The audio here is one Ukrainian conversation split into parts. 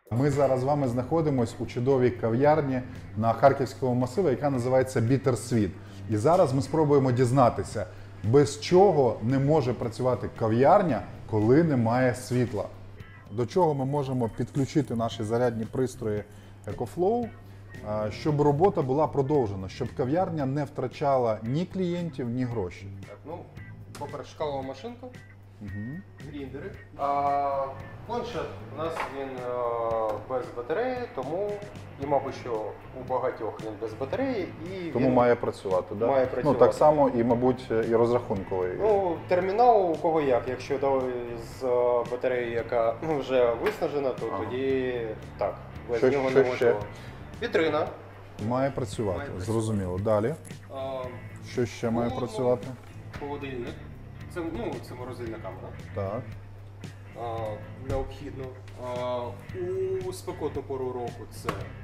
Ми зараз з вами знаходимося у чудовій кав'ярні на Харківському масиві, яка називається Bittersweet. І зараз ми спробуємо дізнатися, без чого не може працювати кав'ярня, коли немає світла. До чого ми можемо підключити наші зарядні пристрої EcoFlow, щоб робота була продовжена, щоб кав'ярня не втрачала ні клієнтів, ні гроші. Так, ну, по-перше, кавова машинка, гріндери. Планшет у нас він без батареї, тому і, мабуть, що у багатьох він без батареї. І Тому він має працювати, да? має працювати. Ну, так само і, мабуть, і розрахунковий. Ну, термінал у кого як. Якщо з батареї, яка вже виснажена, то тоді так, без нього не можливо. Вітрина. Має працювати, зрозуміло. Далі. Що ще має працювати? Холодильник. Це морозильна камера. Так. Необхідно. У спекотну пору року це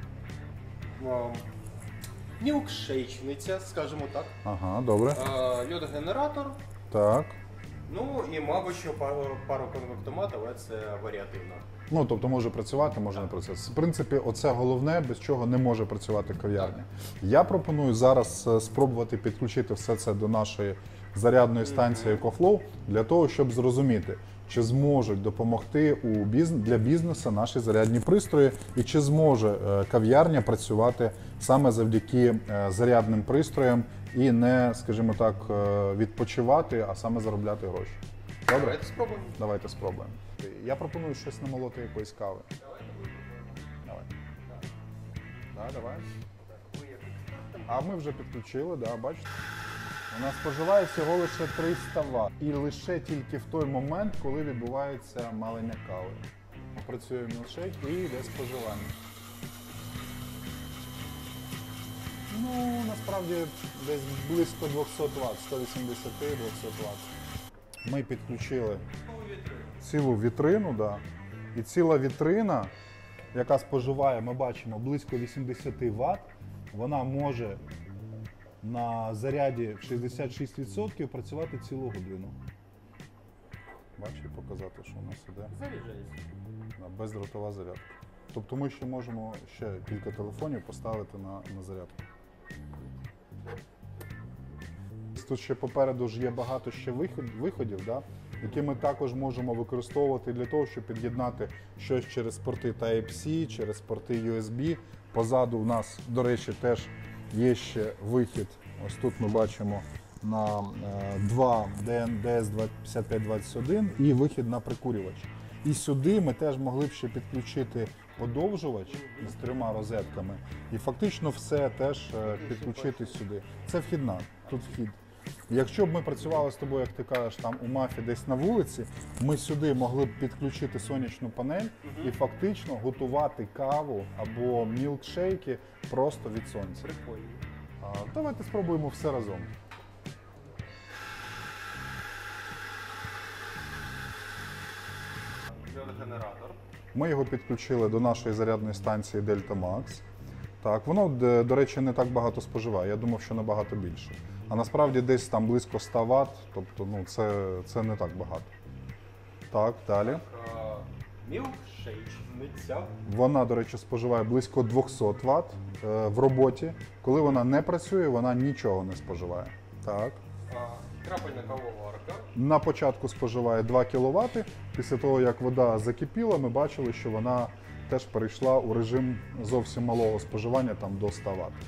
мілкшейчниця, скажімо так. Ага, добре. Льодогенератор. Так. Ну і, мабуть, що пароконвектомат, але це варіативно. Ну, тобто може працювати, може не працювати. В принципі, оце головне, без чого не може працювати кав'ярня. Я пропоную зараз спробувати підключити все це до нашої зарядної станції EcoFlow, для того, щоб зрозуміти, чи зможуть допомогти для бізнесу наші зарядні пристрої, і чи зможе кав'ярня працювати саме завдяки зарядним пристроям і не, скажімо так, відпочивати, а саме заробляти гроші. Добре? Давайте спробуємо. Давайте спробуємо. Я пропоную щось намолоти якоїсь кави. Давай. Да, давай. А ми вже підключили, да, бачите? Вона споживає всього лише 300 Вт. І лише тільки в той момент, коли відбувається малення кави. Працює мілшейк і йде споживання. Ну, насправді, десь близько 200 Вт, 180-200 Вт. Ми підключили цілу вітрину, да. І ціла вітрина, яка споживає, ми бачимо, близько 80 Вт, вона може на заряді в 66% працювати цілу годину. Бачите, показати, що у нас іде? Заряджається. Бездротова зарядка. Тобто ми ще можемо ще кілька телефонів поставити на зарядку. Тут ще попереду ж є багато ще виходів, да, які ми також можемо використовувати для того, щоб під'єднати щось через порти Type-C, через порти USB. Позаду в нас, до речі, теж є ще вихід. Ось тут ми бачимо на 2 DS5521 і вихід на прикурювач. І сюди ми теж могли б ще підключити подовжувач із 3 розетками. І фактично все теж підключити сюди. Це вхідна, тут вхід. Якщо б ми працювали з тобою, як ти кажеш, там у МАФі десь на вулиці, ми сюди могли б підключити сонячну панель і фактично готувати каву або мілкшейки просто від сонця. Прикольно. Давайте спробуємо все разом. Льодогенератор. Ми його підключили до нашої зарядної станції Delta Max. Так, воно, до речі, не так багато споживає. Я думав, що набагато більше. А насправді десь там близько 100 Вт, тобто ну, це не так багато. Так, далі. Мілкшейчниця. Вона, до речі, споживає близько 200 Вт в роботі. Коли вона не працює, вона нічого не споживає. Так. Крапельна кавоварка. На початку споживає 2 кВт. Після того, як вода закипіла, ми бачили, що вона теж перейшла у режим зовсім малого споживання, там до 100 Вт.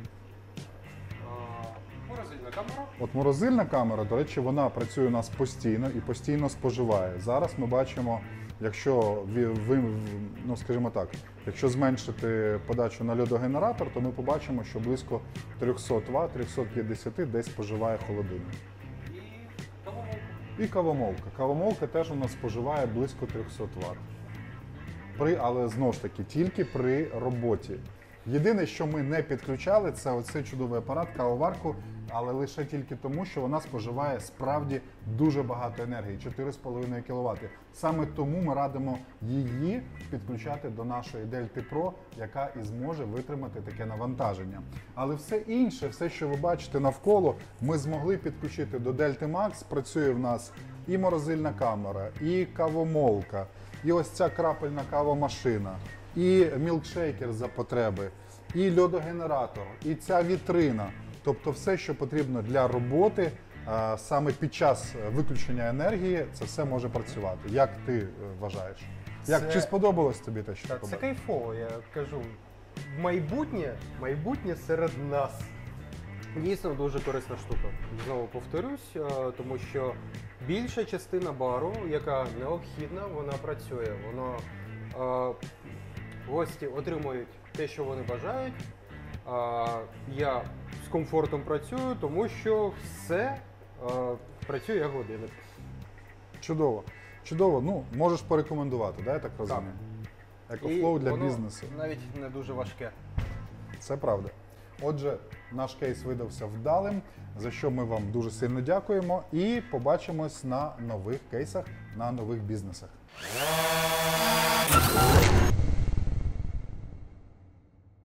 Морозильна камера. От морозильна камера, до речі, вона працює у нас постійно і постійно споживає. Зараз ми бачимо, якщо ну, скажімо так, якщо зменшити подачу на льодогенератор, то ми побачимо, що близько 300 Вт, 350 десь споживає холодильник. І кавомолка. І кавомолка. Кавомолка теж у нас споживає близько 300 Вт. Але знову ж таки, тільки при роботі. Єдине, що ми не підключали, це оцей чудовий апарат, кавоварку, але лише тільки тому, що вона споживає справді дуже багато енергії, 4,5 кВт. Саме тому ми радимо її підключати до нашої Delta Pro, яка і зможе витримати таке навантаження. Але все інше, все, що ви бачите навколо, ми змогли підключити до Delta Max. Працює в нас і морозильна камера, і кавомолка, і ось ця крапельна кавомашина, і мілкшейкер за потреби, і льодогенератор, і ця вітрина. Тобто все, що потрібно для роботи, саме під час виключення енергії, це все може працювати. Як ти вважаєш? Чи сподобалось тобі те, що ти Це побачив? кайфово, я кажу. Майбутнє серед нас. Дійсно дуже корисна штука. Знову повторюсь, тому що більша частина бару, яка необхідна, вона працює. Гості отримують те, що вони бажають. Я з комфортом працюю, тому що все працює як годинник. Чудово. Чудово. Ну, можеш порекомендувати, да, я так розумію? Екофлоу для воно бізнесу. навіть не дуже важке. Це правда. Отже, наш кейс видався вдалим, за що ми вам дуже сильно дякуємо і побачимось на нових кейсах, на нових бізнесах.